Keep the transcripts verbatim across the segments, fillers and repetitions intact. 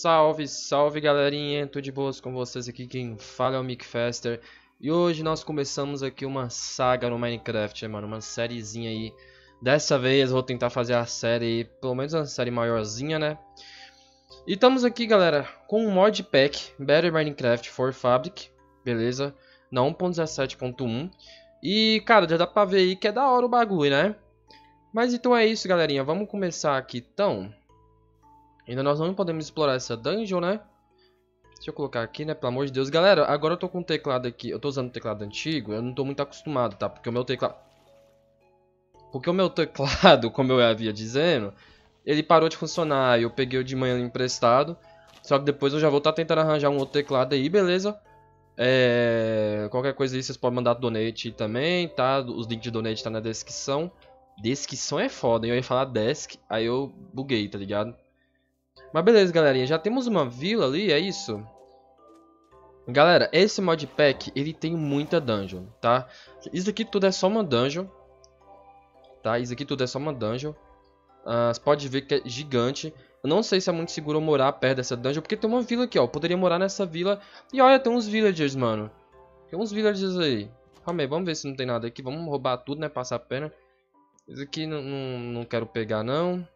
Salve, salve galerinha, tudo de boas com vocês aqui, quem fala é o Mickfaster. E hoje nós começamos aqui uma saga no Minecraft, mano, uma sériezinha aí. Dessa vez eu vou tentar fazer a série, pelo menos uma série maiorzinha, né? E estamos aqui, galera, com um modpack, Better Minecraft for Fabric, beleza? Na um ponto dezessete ponto um. E, cara, já dá pra ver aí que é da hora o bagulho, né? Mas então é isso, galerinha, vamos começar aqui, então... Ainda nós não podemos explorar essa dungeon, né? Deixa eu colocar aqui, né? Pelo amor de Deus. Galera, agora eu tô com um teclado aqui. Eu tô usando um teclado antigo. Eu não tô muito acostumado, tá? Porque o meu teclado... Porque o meu teclado, como eu havia dizendo, ele parou de funcionar. Eu peguei o de manhã emprestado. Só que depois eu já vou estar tentando arranjar um outro teclado aí, beleza? É... Qualquer coisa aí vocês podem mandar donate também, tá? Os links de donate tá na descrição. Descrição é foda, hein? Eu ia falar desk, aí eu buguei, tá ligado? Mas beleza, galerinha, já temos uma vila ali, é isso? Galera, esse modpack, ele tem muita dungeon, tá? Isso aqui tudo é só uma dungeon, tá? Isso aqui tudo é só uma dungeon. Uh, você pode ver que é gigante. Eu não sei se é muito seguro eu morar perto dessa dungeon, porque tem uma vila aqui, ó. Eu poderia morar nessa vila. E olha, tem uns villagers, mano. Tem uns villagers aí. Calma aí, vamos ver se não tem nada aqui. Vamos roubar tudo, né? Passar a pena. Isso aqui não, não, não quero pegar, não.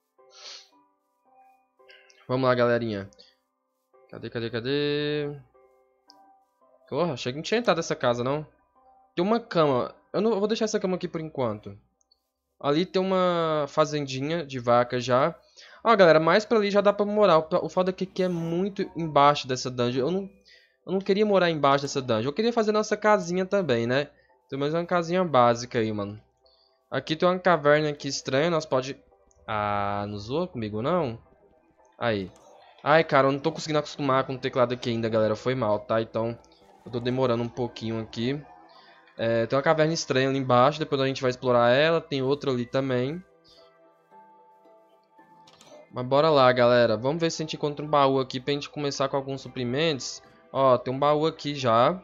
Vamos lá, galerinha. Cadê, cadê, cadê? Porra, achei que não tinha entrado nessa casa, não. Tem uma cama. Eu não eu vou deixar essa cama aqui por enquanto. Ali tem uma fazendinha de vaca já. Ó, galera, mais pra ali já dá pra morar. O foda é que aqui é muito embaixo dessa dungeon. Eu não, eu não queria morar embaixo dessa dungeon. Eu queria fazer nossa casinha também, né? Tem mais uma casinha básica aí, mano. Aqui tem uma caverna aqui estranha. Nós pode... Ah, não zoa comigo, não? Aí. Ai, cara, eu não tô conseguindo acostumar com o teclado aqui ainda, galera. Foi mal, tá? Então, eu tô demorando um pouquinho aqui. É, tem uma caverna estranha ali embaixo. Depois a gente vai explorar ela. Tem outra ali também. Mas bora lá, galera. Vamos ver se a gente encontra um baú aqui pra gente começar com alguns suprimentos. Ó, tem um baú aqui já.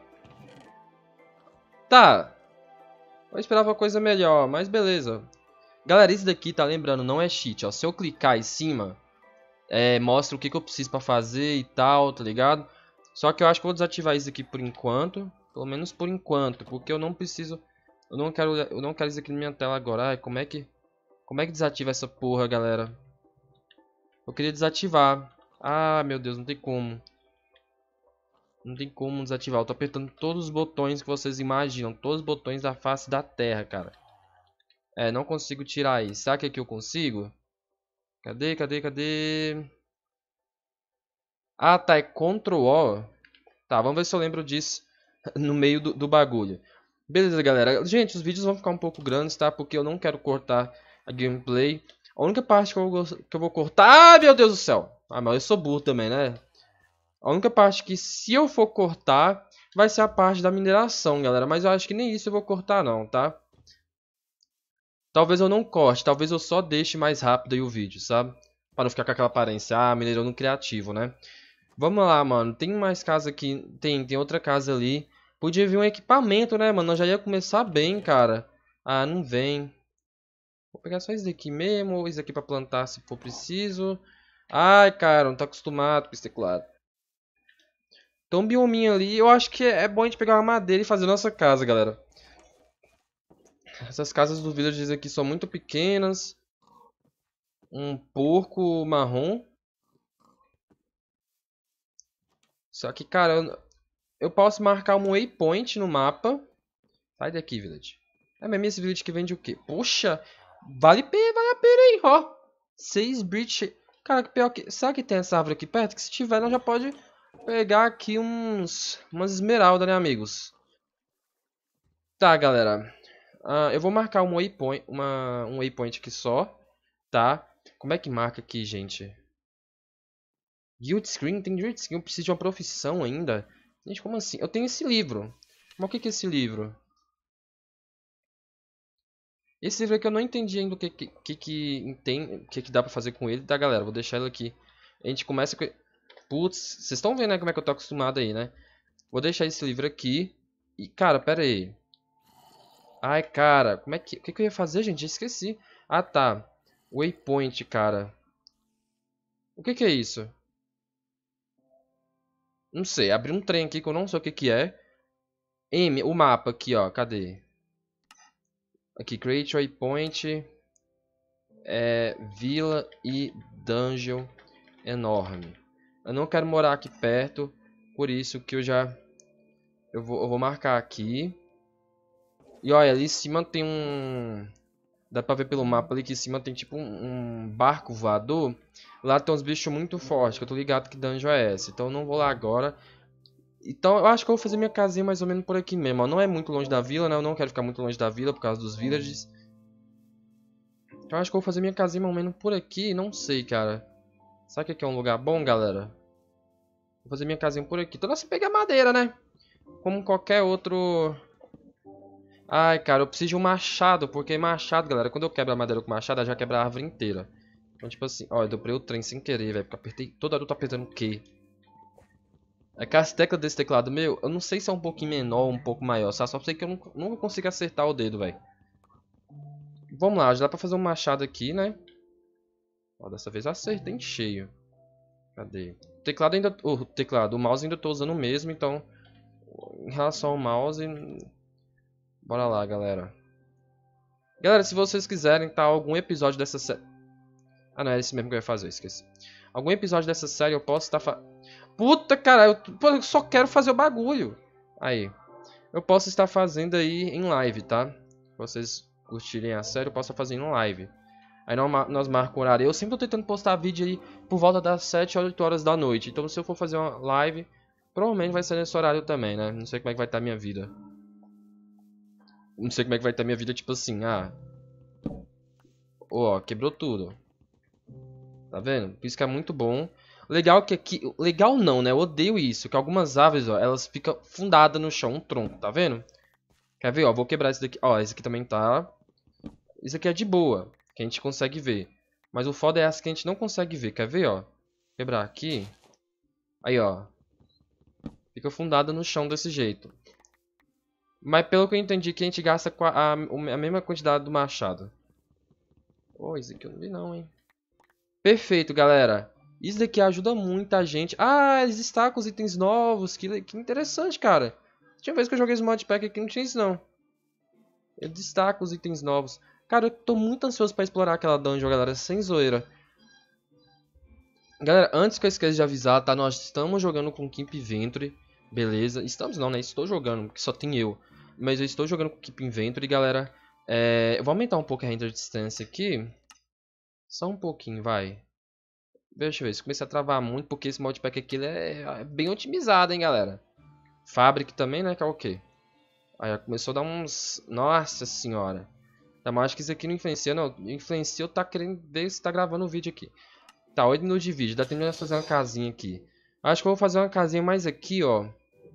Tá. Eu esperava coisa melhor, mas beleza. Galera, isso daqui, tá lembrando, não é cheat, ó. Se eu clicar em cima... É, mostra o que, que eu preciso pra fazer e tal, tá ligado? Só que eu acho que eu vou desativar isso aqui por enquanto. Pelo menos por enquanto, porque eu não preciso... Eu não quero, eu não quero isso aqui na minha tela agora. Ai, como é que... Como é que desativa essa porra, galera? Eu queria desativar. Ah, meu Deus, não tem como. Não tem como desativar. Eu tô apertando todos os botões que vocês imaginam. Todos os botões da face da terra, cara. É, não consigo tirar isso. Será que aqui eu consigo? Cadê, cadê, cadê... Ah, tá, é control O. Tá, vamos ver se eu lembro disso no meio do, do bagulho. Beleza, galera. Gente, os vídeos vão ficar um pouco grandes, tá? Porque eu não quero cortar a gameplay. A única parte que eu, vou, que eu vou cortar... Ah, meu Deus do céu! Ah, mas eu sou burro também, né? A única parte que, se eu for cortar, vai ser a parte da mineração, galera. Mas eu acho que nem isso eu vou cortar, não, tá? Talvez eu não corte, talvez eu só deixe mais rápido aí o vídeo, sabe? Pra não ficar com aquela aparência, ah, minerando criativo, né? Vamos lá, mano. Tem mais casa aqui. Tem, tem outra casa ali. Podia vir um equipamento, né, mano? Nós já ia começar bem, cara. Ah, não vem. Vou pegar só isso daqui mesmo. Ou isso aqui pra plantar se for preciso. Ai, cara, não tá acostumado com esse teclado. Tem um biominho ali. Eu acho que é bom a gente pegar uma madeira e fazer nossa casa, galera. Essas casas dos villagers aqui são muito pequenas. Um porco marrom. Só que, cara, eu, eu posso marcar um waypoint no mapa. Sai daqui, village. É mesmo esse village que vende o quê? Poxa, vale, vale a pena, hein, ó. Seis bridge. Cara, que pior que... Será que tem essa árvore aqui perto? Que se tiver, nós já pode pegar aqui uns... Umas esmeraldas, né, amigos? Tá, galera. Uh, eu vou marcar um waypoint, uma, um waypoint aqui só, tá? Como é que marca aqui, gente? Guild Screen? Tem Guild Screen? Eu preciso de uma profissão ainda? Gente, como assim? Eu tenho esse livro. Mas o que que é esse livro? Esse livro aqui eu não entendi ainda o que que, que, que, tem, o que, que dá pra fazer com ele. Tá, galera? Vou deixar ele aqui. A gente começa com... Putz, vocês estão vendo, né, como é que eu tô acostumado aí, né? Vou deixar esse livro aqui. E, cara, pera aí. Ai, cara, como é que... O que, que eu ia fazer, gente? Já esqueci. Ah, tá. Waypoint, cara. O que que é isso? Não sei, abri um trem aqui que eu não sei o que que é. M, o mapa aqui, ó. Cadê? Aqui, Create Waypoint. É, vila e dungeon enorme. Eu não quero morar aqui perto. Por isso que eu já... Eu vou, eu vou marcar aqui. E olha, ali em cima tem um... Dá pra ver pelo mapa ali que em cima tem tipo um, um barco voador. Lá tem uns bichos muito fortes, que eu tô ligado que dungeon é essa. Então eu não vou lá agora. Então eu acho que eu vou fazer minha casinha mais ou menos por aqui mesmo. Ó. Não é muito longe da vila, né? Eu não quero ficar muito longe da vila por causa dos villages. Então eu acho que eu vou fazer minha casinha mais ou menos por aqui. Não sei, cara. Sabe que aqui é um lugar bom, galera? Vou fazer minha casinha por aqui. Então nós pegar madeira, né? Como qualquer outro... Ai, cara, eu preciso de um machado, porque machado, galera, quando eu quebro a madeira com machado, eu já quebra a árvore inteira. Então, tipo assim, ó, eu dobrei o trem sem querer, velho, porque eu apertei, toda hora eu tô apertando o Q. É que as teclas desse teclado meu, eu não sei se é um pouquinho menor ou um pouco maior, sabe? Só sei que eu não, nunca consigo acertar o dedo, velho. Vamos lá, já dá pra fazer um machado aqui, né? Ó, dessa vez eu acertei em cheio. Cadê? O teclado ainda, o teclado, o mouse ainda tô usando o mesmo, então, em relação ao mouse... Bora lá, galera. Galera, se vocês quiserem, tá, algum episódio dessa série... Ah, não, é esse mesmo que eu ia fazer, esqueci. Algum episódio dessa série eu posso estar... Fa... Puta, cara, eu... Pô, eu só quero fazer o bagulho. Aí. Eu posso estar fazendo aí em live, tá? Se vocês curtirem a série, eu posso estar fazendo em live. Aí nós marcamos o horário. Eu sempre tô tentando postar vídeo aí por volta das sete ou oito horas da noite. Então se eu for fazer uma live, provavelmente vai ser nesse horário também, né? Não sei como é que vai estar a minha vida. Não sei como é que vai estar minha vida, tipo assim, ah... Ó, quebrou tudo. Tá vendo? Isso que é muito bom. Legal que aqui... Legal não, né? Eu odeio isso. Que algumas árvores, ó, elas ficam fundadas no chão, um tronco, tá vendo? Quer ver, ó? Vou quebrar esse daqui. Ó, esse aqui também tá... Isso aqui é de boa, que a gente consegue ver. Mas o foda é essa que a gente não consegue ver. Quer ver, ó? Quebrar aqui. Aí, ó. Fica fundada no chão desse jeito. Mas pelo que eu entendi, que a gente gasta a, a mesma quantidade do machado. Oh, isso aqui eu não vi não, hein. Perfeito, galera. Isso daqui ajuda muita gente. Ah, eles destacam os itens novos. Que, que interessante, cara. Tinha vez que eu joguei esse modpack aqui, não tinha isso não. Eu destaco os itens novos. Cara, eu tô muito ansioso pra explorar aquela dungeon, galera. Sem zoeira. Galera, antes que eu esqueça de avisar, tá? Nós estamos jogando com Keep Inventory. Beleza. Estamos não, né? Estou jogando, porque só tem eu. Mas eu estou jogando com Keep Inventory, galera. É... Eu vou aumentar um pouco a render distância aqui. Só um pouquinho, vai. Deixa eu ver, se começar a travar muito, porque esse modpack aqui ele é... é bem otimizado, hein, galera. Fabric também, né, que é o quê? Aí já começou a dar uns... Nossa senhora. Tá, mas acho que isso aqui não influencia, não. Influencia eu tá querendo ver se tá gravando o vídeo aqui. Tá, oito minutos de vídeo. Dá tempo de fazer uma casinha aqui. Acho que eu vou fazer uma casinha mais aqui, ó.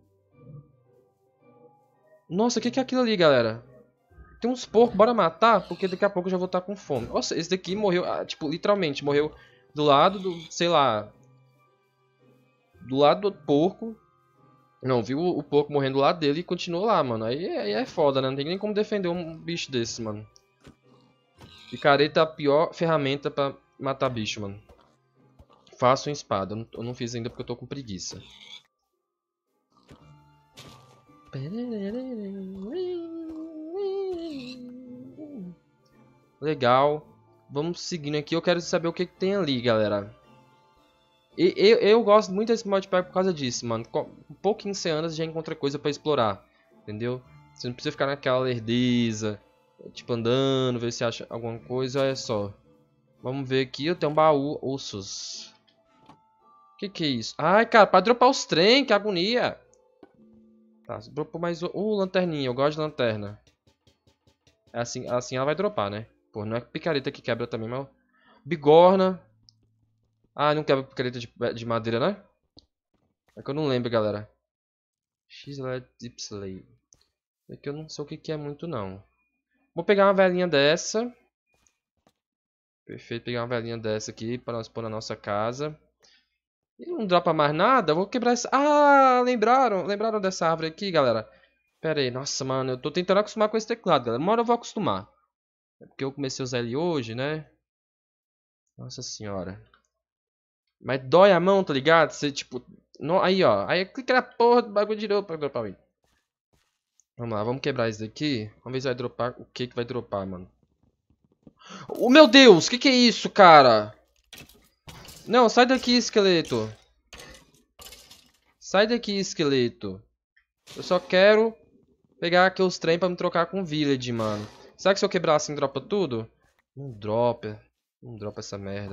Nossa, o que que é aquilo ali, galera? Tem uns porcos, bora matar, porque daqui a pouco eu já vou estar com fome. Nossa, esse daqui morreu, ah, tipo, literalmente, morreu do lado do, sei lá... Do lado do porco. Não, viu o porco morrendo do lado dele e continuou lá, mano. Aí, aí é foda, né? Não tem nem como defender um bicho desse, mano. Picareta é a pior ferramenta pra matar bicho, mano. Faço uma espada. Eu não, eu não fiz ainda porque eu tô com preguiça. Legal. Vamos seguindo aqui. Eu quero saber o que, que tem ali, galera. E, eu, eu gosto muito desse modpack por causa disso, mano. Um pouquinho sem anos já encontra coisa pra explorar. Entendeu? Você não precisa ficar naquela lerdeza. Tipo, andando, ver se acha alguma coisa. Olha só. Vamos ver aqui. Eu tenho um baú. Ossos. Que que é isso? Ai, cara, pra dropar os trem, que agonia. Tá, dropou mais um. Uh, lanterninha. Eu gosto de lanterna. É assim, assim ela vai dropar, né? Pô, não é picareta que quebra também, mas... Bigorna. Ah, não quebra picareta de, de madeira, né? É que eu não lembro, galera. X-L E D Slave. É que eu não sei o que, que é muito, não. Vou pegar uma velinha dessa. Perfeito, pegar uma velinha dessa aqui para nós pôr na nossa casa. E não dropa mais nada. Vou quebrar essa... Ah, lembraram? Lembraram dessa árvore aqui, galera? Pera aí, nossa, mano. Eu tô tentando acostumar com esse teclado, galera. Uma hora eu vou acostumar. É porque eu comecei a usar ele hoje, né? Nossa senhora. Mas dói a mão, tá ligado? Você, tipo... No, aí, ó. Aí clica na porra do bagulho de novo pra dropar o item. Vamos lá, vamos quebrar isso daqui. Vamos ver se vai dropar. O que que vai dropar, mano. Oh, meu Deus, o que que é isso, cara? Não, sai daqui, esqueleto. Sai daqui, esqueleto. Eu só quero pegar aqui os trem pra me trocar com o village, mano. Será que se eu quebrar assim dropa tudo? Não dropa. Não dropa essa merda.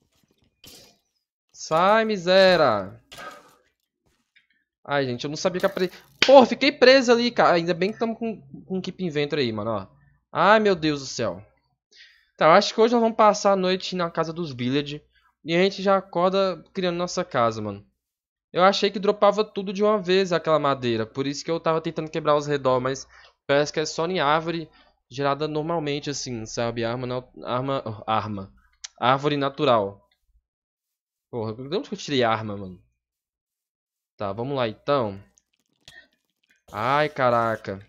Sai, miséria. Ai, gente, eu não sabia que a pre... Porra, fiquei preso ali, cara. Ainda bem que estamos com, com Keep Inventory aí, mano, ó. Ai, meu Deus do céu. Tá, eu acho que hoje nós vamos passar a noite na casa dos village. E a gente já acorda criando nossa casa, mano. Eu achei que dropava tudo de uma vez aquela madeira. Por isso que eu tava tentando quebrar os redor, mas parece que é só em árvore gerada normalmente, assim, sabe? Arma, na- arma, oh, arma. Árvore natural. Porra, de onde que eu tirei arma, mano? Tá, vamos lá então. Ai, caraca.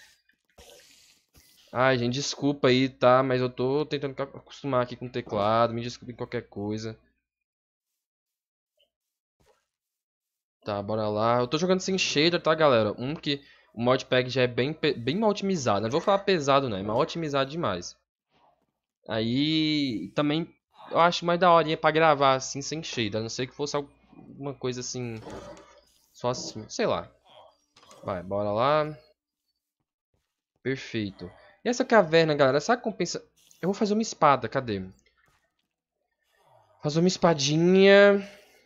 Ai, gente, desculpa aí, tá? Mas eu tô tentando acostumar aqui com o teclado. Me desculpe qualquer coisa. Tá, bora lá. Eu tô jogando sem shader, tá, galera? Um que o modpack já é bem, bem mal otimizado. Não vou falar pesado, né? É mal otimizado demais. Aí, também, eu acho mais da horinha pra gravar assim, sem shader. A não ser que fosse alguma coisa assim, só assim, sei lá. Vai, bora lá. Perfeito. E essa caverna, galera, sabe como compensa? Eu vou fazer uma espada, cadê? Fazer uma espadinha.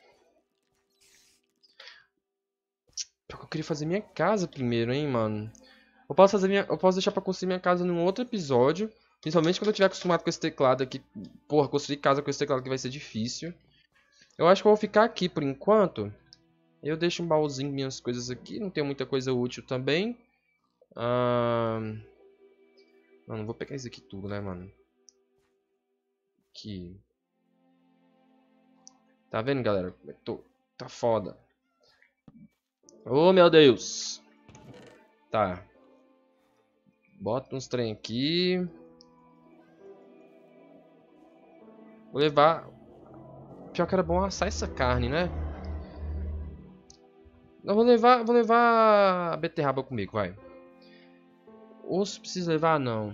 Pior que eu queria fazer minha casa primeiro, hein, mano. Eu posso fazer minha, eu posso deixar pra construir minha casa num outro episódio. Principalmente quando eu tiver acostumado com esse teclado aqui. Porra, construir casa com esse teclado aqui vai ser difícil. Eu acho que eu vou ficar aqui por enquanto. Eu deixo um baúzinho minhas coisas aqui. Não tenho muita coisa útil também. Ah... Não, não vou pegar isso aqui tudo, né, mano? Aqui. Tá vendo, galera? Tô... Tá foda. Oh, meu Deus. Tá. Bota uns trem aqui. Vou levar... Pior que era bom assar essa carne, né? Eu vou levar, vou levar a beterraba comigo, vai. Osso precisa levar, não.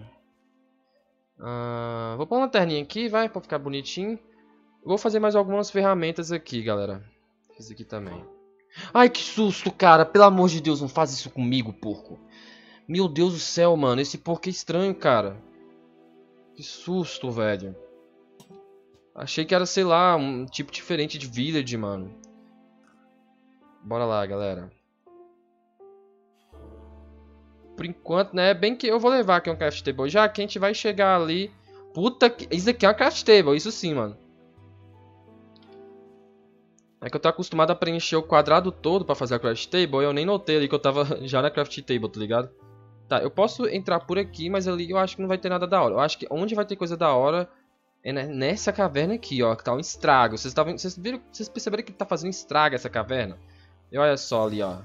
Ah, vou pôr uma lanterninha aqui, vai, pra ficar bonitinho. Vou fazer mais algumas ferramentas aqui, galera. Fiz aqui também. Ai, que susto, cara. Pelo amor de Deus, não faz isso comigo, porco. Meu Deus do céu, mano. Esse porco é estranho, cara. Que susto, velho. Achei que era, sei lá, um tipo diferente de village, mano. Bora lá, galera. Por enquanto, né? Bem que eu vou levar aqui um craft table. Já que a gente vai chegar ali... Puta que... Isso aqui é uma craft table, isso sim, mano. É que eu tô acostumado a preencher o quadrado todo pra fazer a craft table. E eu nem notei ali que eu tava já na craft table, tá ligado? Tá, eu posso entrar por aqui, mas ali eu acho que não vai ter nada da hora. Eu acho que onde vai ter coisa da hora é nessa caverna aqui, ó. Que tá um estrago. Vocês, tavam, vocês, viram, vocês perceberam que tá fazendo estrago essa caverna? E olha só ali, ó.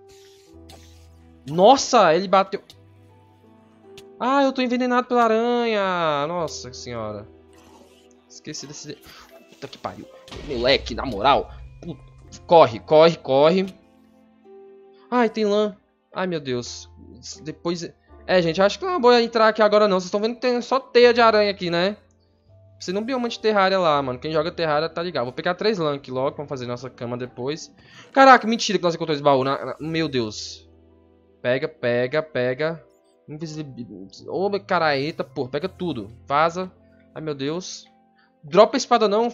Nossa, ele bateu... Ah, eu tô envenenado pela aranha. Nossa senhora. Esqueci desse... Puta que pariu. Moleque, na moral. Puta. Corre, corre, corre. Ai, tem lã. Ai, meu Deus. Depois... É, gente, acho que não é uma boa entrar aqui agora não. Vocês estão vendo que tem só teia de aranha aqui, né? Você não bioma de terrária lá, mano. Quem joga terrária tá ligado. Vou pegar três lã aqui logo. Vamos fazer nossa cama depois. Caraca, mentira que nós encontramos esse baú. Na, na, meu Deus. Pega, pega, pega. Invisibilidade. Ô, oh, caraeta, porra. Pega tudo. Vaza. Ai, meu Deus. Dropa a espada não.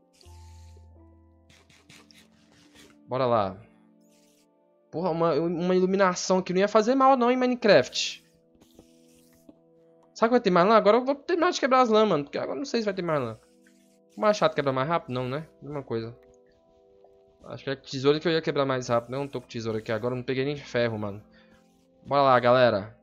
Bora lá. Porra, uma, uma iluminação aqui não ia fazer mal não em Minecraft. Será que vai ter mais lã? Agora eu vou terminar de quebrar as lã, mano. Porque agora eu não sei se vai ter mais lã. O machado quebra mais rápido? Não, né? Mesma coisa. Acho que é tesoura que eu ia quebrar mais rápido. Eu não tô com tesoura aqui agora. Eu não peguei nem ferro, mano. Bora lá, galera.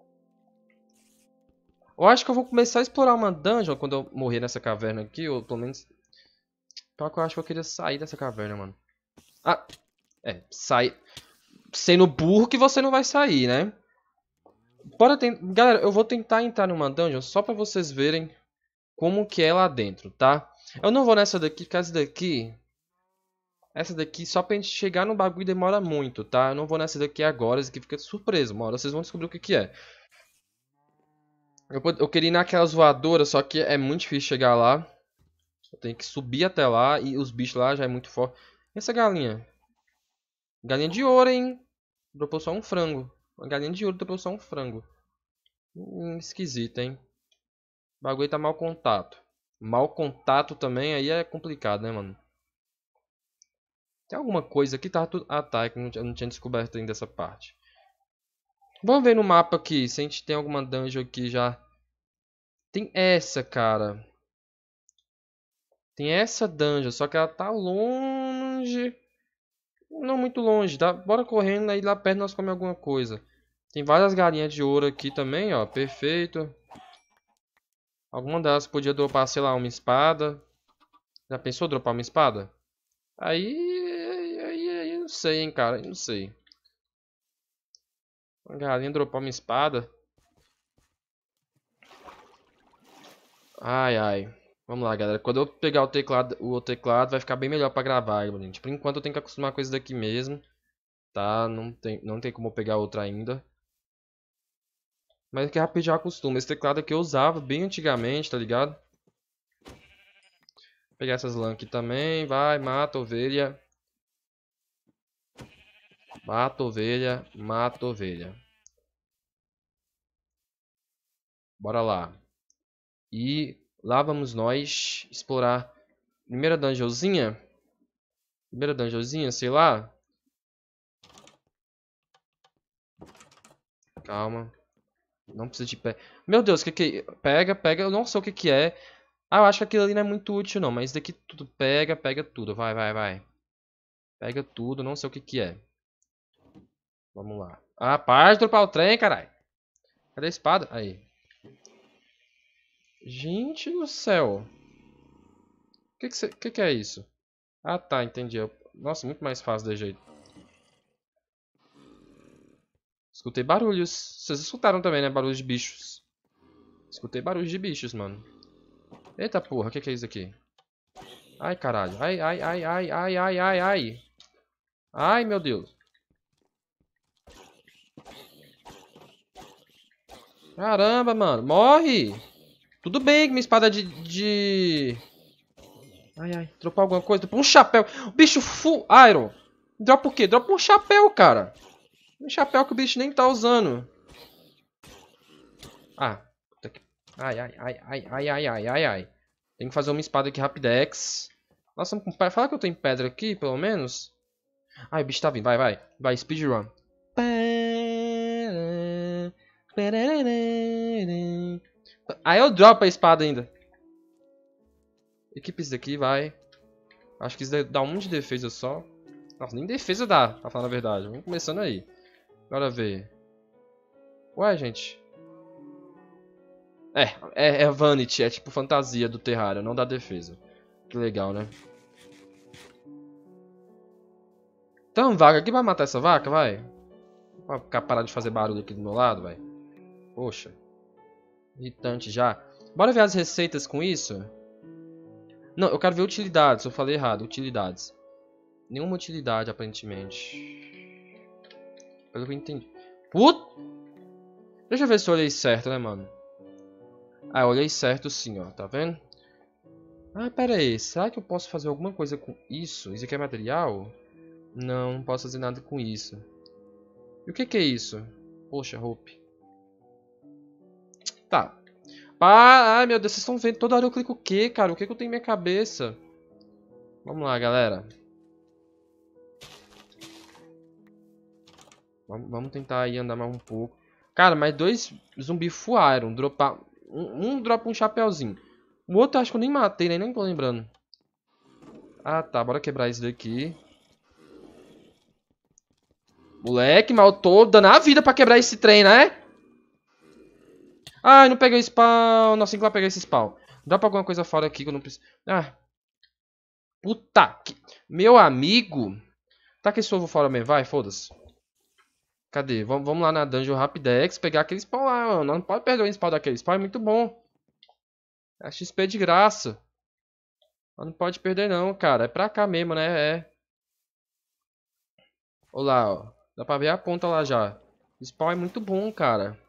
Eu acho que eu vou começar a explorar uma dungeon quando eu morrer nessa caverna aqui. Ou pelo menos... Pior que eu acho que eu queria sair dessa caverna, mano. Ah, é. Sair... Sendo burro que você não vai sair, né? Bora tentar... Galera, eu vou tentar entrar numa dungeon só pra vocês verem como que é lá dentro, tá? Eu não vou nessa daqui, porque essa daqui... Essa daqui, só pra gente chegar no bagulho demora muito, tá? Eu não vou nessa daqui agora, essa aqui fica surpresa. Uma hora vocês vão descobrir o que que é. Eu, eu queria ir naquelas voadoras, só que é muito difícil chegar lá. Eu tenho que subir até lá e os bichos lá já é muito forte. E essa galinha? Galinha de ouro, hein? Dropou só um frango. Uma galinha de ouro dropou só um frango. Hum, esquisito, hein? O bagulho tá mau contato. Mau contato também, aí é complicado, né, mano? Tem alguma coisa aqui? Tá tudo... Ah, tá. É que eu não tinha descoberto ainda essa parte. Vamos ver no mapa aqui. Se a gente tem alguma dungeon aqui já. Tem essa, cara. Tem essa dungeon. Só que ela tá longe. Não muito longe. Tá? Bora correndo. Aí lá perto nós comemos alguma coisa. Tem várias galinhas de ouro aqui também, ó. Perfeito. Alguma delas podia dropar, sei lá, uma espada. Já pensou dropar uma espada? Aí... Aí, aí, não sei, hein, cara. Não sei. Uma galinha dropar uma espada. Ai, ai. Vamos lá, galera. Quando eu pegar o teclado, o teclado vai ficar bem melhor pra gravar, gente. Por enquanto eu tenho que acostumar com isso daqui mesmo. Tá? Não tem, não tem como eu pegar outra ainda. Mas que rapidinho eu acostumo. Esse teclado aqui eu usava bem antigamente, tá ligado? Vou pegar essas lãs aqui também. Vai, mata a ovelha. Mata a ovelha. Mata a ovelha. Bora lá. E lá vamos nós explorar. Primeira dungeonzinha. Primeira dungeonzinha, sei lá. Calma. Não precisa de pé. Meu Deus, o que que é? Pega, pega. Eu não sei o que que é. Ah, eu acho que aquilo ali não é muito útil não. Mas isso daqui tudo pega, pega tudo. Vai, vai, vai. Pega tudo. Não sei o que que é. Vamos lá. Ah, para de dropar o trem, caralho. Cadê a espada? Aí. Gente do céu. O que que, cê... que que é isso? Ah, tá. Entendi. Nossa, muito mais fácil de jeito. Escutei barulhos. Vocês escutaram também, né? Barulhos de bichos. Escutei barulhos de bichos, mano. Eita porra, o que que é isso aqui? Ai, caralho. Ai, ai, ai, ai, ai, ai, ai, ai. Ai, meu Deus. Caramba, mano. Morre. Tudo bem que minha espada de... de... Ai, ai. Dropar alguma coisa. Dropa um chapéu. O bicho full iron. Dropa o quê? Dropa um chapéu, cara. Um chapéu que o bicho nem tá usando. Ah. Ai, ai, ai, ai, ai, ai, ai, ai, ai. Tem que fazer uma espada aqui rapidex. Nossa, fala que eu tenho pedra aqui, pelo menos. Ai, o bicho tá vindo. Vai, vai. Vai, speedrun. Aí eu dropo a espada ainda. Equipe isso daqui, vai. Acho que isso dá um de defesa só. Nossa, nem defesa dá, pra falar a verdade. Vamos começando aí. Bora ver. Ué, gente. É, é, é vanity, é tipo fantasia do Terraria, não dá defesa. Que legal, né? Então, vaca, aqui vai matar essa vaca, vai? Vai ficar parar de fazer barulho aqui do meu lado, vai. Poxa. Irritante já. Bora ver as receitas com isso? Não, eu quero ver utilidades, eu falei errado, utilidades. Nenhuma utilidade, aparentemente. Pelo que eu entendi. Put... Deixa eu ver se eu olhei certo, né, mano? Ah, eu olhei certo sim, ó, tá vendo? Ah, pera aí, será que eu posso fazer alguma coisa com isso? Isso aqui é material? Não, não posso fazer nada com isso. E o que que é isso? Poxa, Hope. Tá. Ah, ai, meu Deus, vocês estão vendo? Toda hora eu clico o quê, cara? O que que eu tenho em minha cabeça? Vamos lá, galera. Vamos, vamos tentar aí andar mais um pouco. Cara, mas dois zumbi full iron. Dropar... Um, um dropa um chapéuzinho. O outro eu acho que eu nem matei, né? Nem tô lembrando. Ah, tá. Bora quebrar isso daqui. Moleque, mas eu tô dando a vida pra quebrar esse trem, né? Ai, não peguei o spawn. Nossa, tem que lá pegar esse spawn. Dropa alguma coisa fora aqui que eu não preciso. Ah. Puta que... Meu amigo. Tá que esse ovo fora mesmo. Vai, foda-se. Cadê? Vamos, vamos lá na dungeon Rapidex pegar aquele spawn lá, mano. Não pode perder o spawn daquele spawn, é muito bom. É X P de graça. Não pode perder não, cara. É pra cá mesmo, né? É. Olha lá, ó. Dá pra ver a ponta lá já. O spawn é muito bom, cara.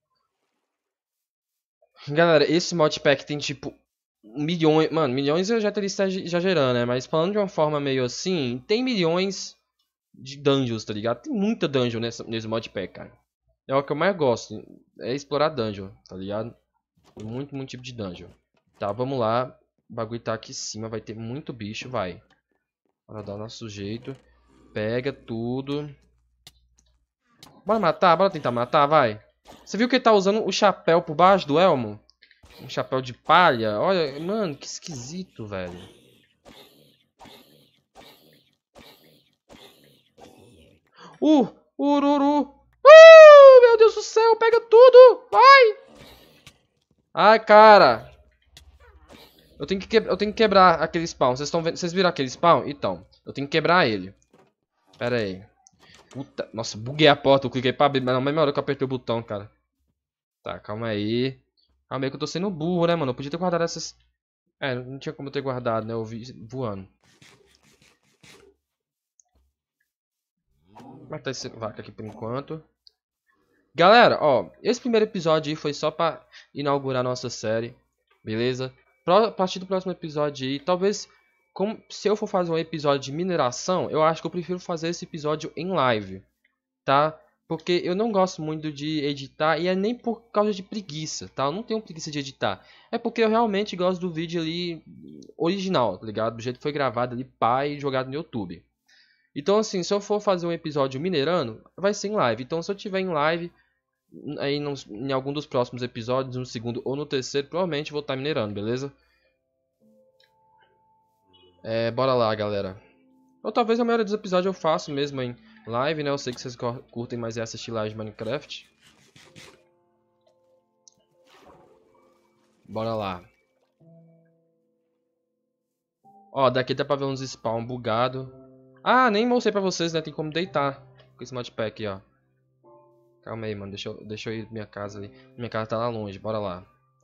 Galera, esse modpack tem tipo milhões. Mano, milhões eu já teria exagerando, né? Mas falando de uma forma meio assim, tem milhões de dungeons, tá ligado? Tem muita dungeon nessa, nesse modpack, cara. É o que eu mais gosto. É explorar dungeon, tá ligado? Tem muito, muito tipo de dungeon. Tá, vamos lá. O bagulho tá aqui em cima. Vai ter muito bicho, vai. Bora dar o nosso jeito. Pega tudo. Bora matar, bora tentar matar, vai. Você viu que ele tá usando o chapéu por baixo do elmo? Um chapéu de palha. Olha, mano, que esquisito, velho. Uh, ururu. Uh, meu Deus do céu, pega tudo. Vai. Ai, cara. Eu tenho que, que... eu tenho que quebrar aquele spawn. Vocês estão vendo? Vocês viram aquele spawn? Então, eu tenho que quebrar ele. Pera aí. Puta, nossa, buguei a porta. Eu cliquei pra abrir, mas na mesma hora que eu apertei o botão, cara. Tá, calma aí. Calma aí que eu tô sendo burro, né, mano? Eu podia ter guardado essas... É, não tinha como eu ter guardado, né? Eu vi voando. Vou matar esse vaca aqui por enquanto. Galera, ó, esse primeiro episódio aí foi só pra inaugurar nossa série, beleza? A partir do próximo episódio aí, talvez, como, se eu for fazer um episódio de mineração, eu acho que eu prefiro fazer esse episódio em live, tá? Porque eu não gosto muito de editar e é nem por causa de preguiça, tá? Eu não tenho preguiça de editar. É porque eu realmente gosto do vídeo ali original, tá ligado? Do jeito que foi gravado ali, pá, e jogado no YouTube. Então, assim, se eu for fazer um episódio minerando, vai ser em live. Então, se eu tiver em live, aí nos, em algum dos próximos episódios, no segundo ou no terceiro, provavelmente vou estar minerando, beleza? É, bora lá, galera. Ou talvez a maioria dos episódios eu faço mesmo em live, né? Eu sei que vocês curtem mais é assistir live de Minecraft. Bora lá. Ó, daqui dá pra ver uns spawn bugado. Ah, nem mostrei pra vocês, né? Tem como deitar com esse modpack, ó. Calma aí, mano. Deixa eu, deixa eu ir pra minha casa ali. Minha casa tá lá longe, bora lá.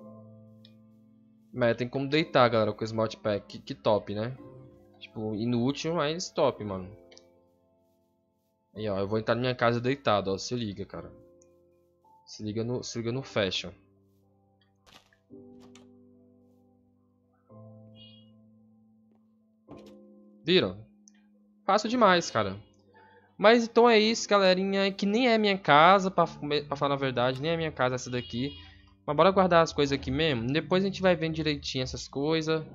Mas tem como deitar, galera, com esse modpack. Que, que top, né? Tipo, inútil, mas top, mano. Aí, ó. Eu vou entrar na minha casa deitado, ó. Se liga, cara. Se liga no, se liga no fashion. Viram? Fácil demais, cara. Mas então é isso, galerinha. Que nem é minha casa, pra, pra falar a verdade. Nem é minha casa essa daqui. Mas bora guardar as coisas aqui mesmo. Depois a gente vai vendo direitinho essas coisas.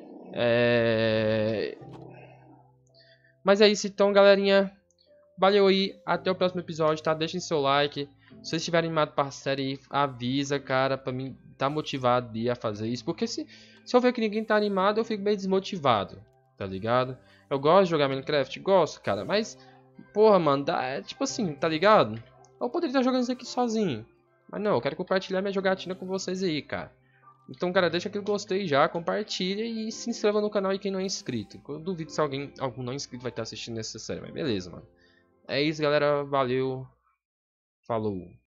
É... Mas é isso então, galerinha. Valeu aí. Até o próximo episódio, tá? Deixem seu like. Se vocês estiverem animados para a série, avisa, cara. Pra mim tá motivado a fazer isso. Porque se, se eu ver que ninguém tá animado, eu fico meio desmotivado. Tá ligado? Eu gosto de jogar Minecraft? Gosto, cara. Mas, porra, mano. Dá, é tipo assim, tá ligado? Eu poderia estar jogando isso aqui sozinho. Mas não, eu quero compartilhar minha jogatina com vocês aí, cara. Então, cara, deixa aquele gostei já, compartilha e se inscreva no canal aí quem não é inscrito. Eu duvido se alguém, algum não inscrito vai estar assistindo essa série, mas beleza, mano. É isso, galera. Valeu. Falou.